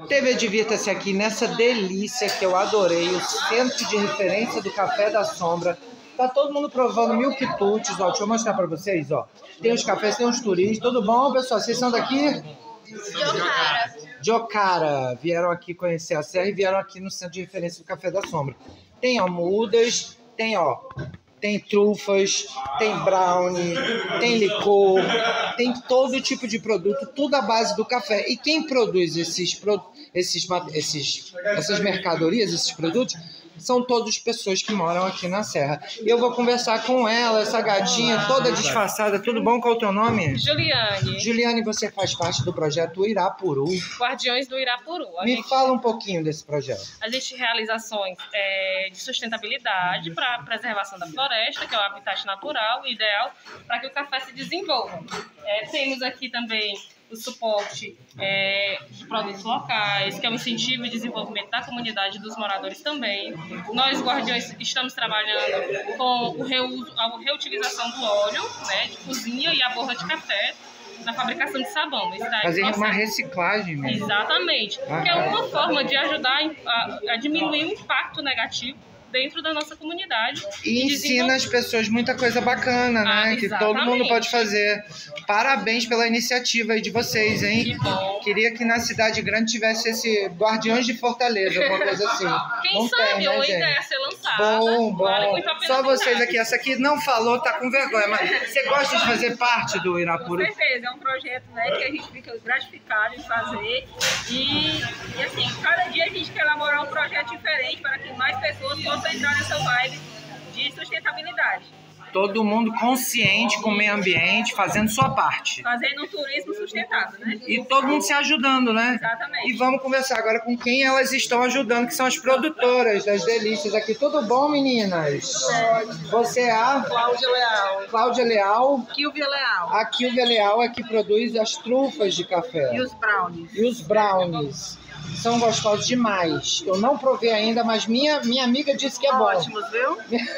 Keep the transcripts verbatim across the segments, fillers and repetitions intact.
Teve Divirta-se aqui nessa delícia que eu adorei, o centro de referência do Café da Sombra. Tá todo mundo provando Milk Tuts, ó. Deixa eu mostrar pra vocês, ó. Tem os cafés, tem os turistas. Tudo bom, pessoal? Vocês são daqui? De Ocara. De Ocara. Vieram aqui conhecer a serra e vieram aqui no centro de referência do Café da Sombra. Tem almudas, tem, ó, tem trufas, tem brownie, tem licor, tem todo tipo de produto, tudo à base do café. E quem produz esses, esses, esses, essas mercadorias, esses produtos, são todas pessoas que moram aqui na Serra. E eu vou conversar com ela, essa gatinha toda disfarçada. Tudo bom? Qual é o teu nome? Juliane. Juliane, você faz parte do projeto Irapuru. Guardiões do Irapuru. A Me gente, fala um pouquinho desse projeto. A gente realiza ações é, de sustentabilidade para a preservação da floresta, que é o habitat natural ideal para que o café se desenvolva. É, temos aqui também o suporte é, de produtos locais, que é o incentivo e desenvolvimento da comunidade dos moradores também. Nós, Guardiões, estamos trabalhando com o reuso, a reutilização do óleo, né, de cozinha e a borra de café na fabricação de sabão. Fazer uma reciclagem mesmo. Exatamente. Ah, que é uma forma de ajudar a, a diminuir o impacto negativo dentro da nossa comunidade. E ensina as pessoas muita coisa bacana, né? Ah, que todo mundo pode fazer. Parabéns pela iniciativa aí de vocês, hein? Que bom. Queria que na cidade grande tivesse esse Guardiões de Fortaleza, alguma coisa assim. Quem não sabe, tem, né, uma gente? ideia a ser lançada. Bom, bom. Vale muito a pena. Só vocês aqui. Essa aqui não falou, tá com vergonha. Mas você gosta de fazer parte do Irapuru? Com certeza. É um projeto, né, que a gente fica gratificado em fazer. E, e assim, cada dia a gente quer elaborar um projeto diferente para que mais pessoas possam entrar nessa vibe de sustentabilidade. Todo mundo consciente com o meio ambiente, fazendo sua parte. Fazendo um turismo sustentável, né? E todo mundo se ajudando, né? Exatamente. E vamos conversar agora com quem elas estão ajudando, que são as produtoras das delícias aqui. Tudo bom, meninas? É. Você é a... Cláudia Leal. Cláudia Leal. Kilvia Leal. A Kilvia Leal é que produz as trufas de café. E os brownies. E os brownies. São gostosos demais. Eu não provei ainda, mas minha, minha amiga disse que é bom. Ótimos, viu?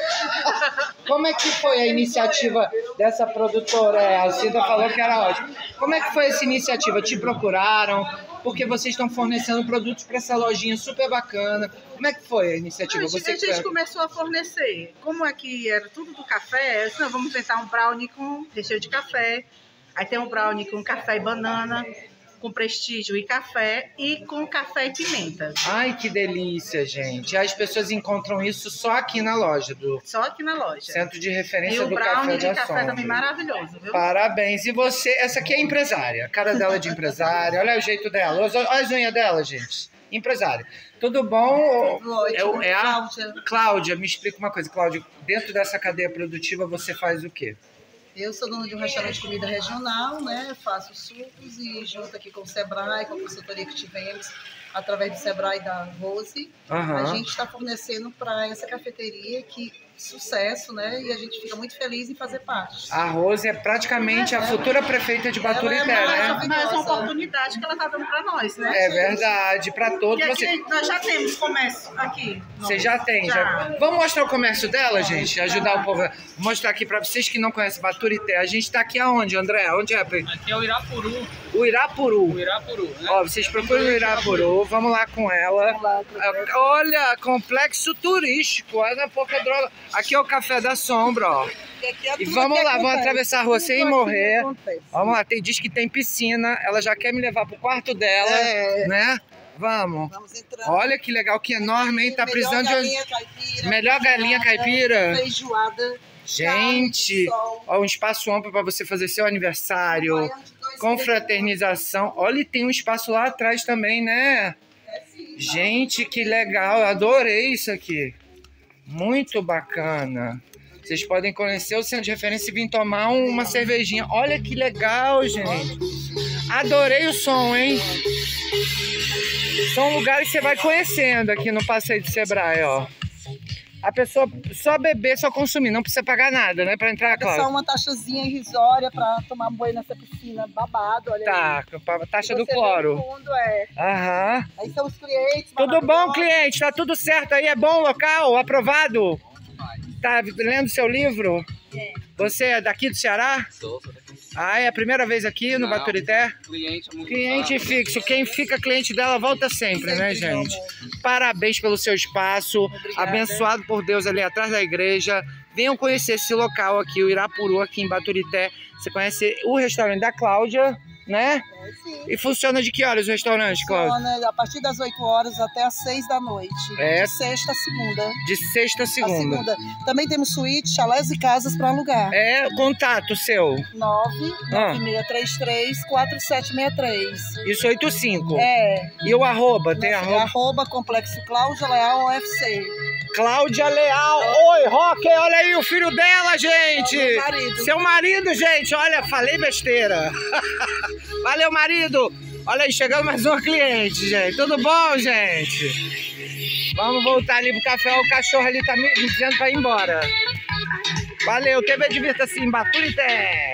Como é que foi a iniciativa dessa produtora? É, a Cida falou que era ótimo. Como é que foi essa iniciativa? Te procuraram? Porque vocês estão fornecendo produtos para essa lojinha super bacana. Como é que foi a iniciativa? Não, a gente, Você a gente começou a fornecer. Como aqui era tudo do café, eu disse, não, vamos tentar um brownie com recheio de café. Aí tem um brownie com café e banana, com prestígio e café, e com café e pimenta. Ai, que delícia, gente. As pessoas encontram isso só aqui na loja do... Só aqui na loja. Centro de referência e o do brownie Café de da café Sombra. também maravilhoso, viu? Parabéns. E você, essa aqui é empresária. A cara dela é de empresária. Olha o jeito dela. Olha as unhas dela, gente. Empresária. Tudo bom? Ótimo. É, é a Cláudia. Cláudia, me explica uma coisa. Cláudia, dentro dessa cadeia produtiva você faz o quê? Eu sou dona de um restaurante de comida regional, né? Faço sucos e junto aqui com o Sebrae, com a consultoria que tivemos através do Sebrae da Rose, uhum. a gente está fornecendo para essa cafeteria que sucesso, né? E a gente fica muito feliz em fazer parte. A Rose é praticamente a futura prefeita de Baturité, é né? Mas é uma oportunidade que ela está dando para nós, né? É verdade, para todos. E aqui você... nós já temos comércio aqui. Você já tem, já. já. Vamos mostrar o comércio dela, gente? Ajudar o povo. Vou mostrar aqui para vocês que não conhecem Baturité. A gente está aqui aonde, André? Onde é? Aqui é o Irapuru. O Irapuru. O Irapuru, né? Ó, vocês procuram o Irapuru. Vamos lá com ela. Olha, complexo turístico. Olha pouca droga. Aqui é o Café da Sombra, ó. E vamos lá, vamos atravessar a rua sem morrer. Vamos lá, tem, diz que tem piscina. Ela já quer me levar pro quarto dela, É. né? Vamos. Vamos entrar. Olha que legal, que enorme, hein? Tá Melhor precisando galinha de... caipira, Melhor galinha caipira. Feijoada. Gente, ó, um espaço amplo para você fazer seu aniversário, confraternização. Olha, e tem um espaço lá atrás também, né? Gente, que legal, eu adorei isso aqui. Muito bacana. Vocês podem conhecer o centro de referência e vir tomar uma cervejinha. Olha que legal, gente. Adorei o som, hein? São lugares que você vai conhecendo aqui no passeio de Sebrae, ó. A pessoa só beber, só consumir, não precisa pagar nada, né? Pra entrar, É Cláudia. só uma taxazinha irrisória para tomar banho nessa piscina babado, olha Tá, aí. a taxa E do você cloro. vê no fundo, é. Aham. Aí são os clientes. Tudo bom, maravilhosos. cliente? Tá tudo certo aí? É bom o local? Aprovado? Tá lendo seu livro? É. Você é daqui do Ceará? Sou, sou daqui. Ah, é a primeira vez aqui no Não, Baturité? Cliente, é muito Cliente fácil. fixo. Quem fica cliente dela volta sempre, né, gente? Parabéns pelo seu espaço. Obrigada. Abençoado por Deus ali atrás da igreja. Venham conhecer esse local aqui, o Irapuru, aqui em Baturité. Você conhece o restaurante da Cláudia, né? É, sim. E funciona de que horas o restaurante, Cláudia? Funciona a partir das oito horas até as seis da noite. É. De sexta a segunda. De sexta a A segunda. segunda. Também temos suíte, chalés e casas para alugar. É contato seu. nove Ah. nove seis três três quatro sete seis três. Isso, oito cinco. É. E o arroba? Tem Nossa, arroba? arroba Complexo Cláudia Leal U F C. Cláudia Leal. Oi, Roque, olha aí o filho dela, gente. Meu marido. Seu marido, gente. Olha, falei besteira. Valeu, marido. Olha aí, chegando mais uma cliente, gente. Tudo bom, gente? Vamos voltar ali pro café. O cachorro ali tá me dizendo pra ir embora. Valeu, T V Divirta-se em Baturité.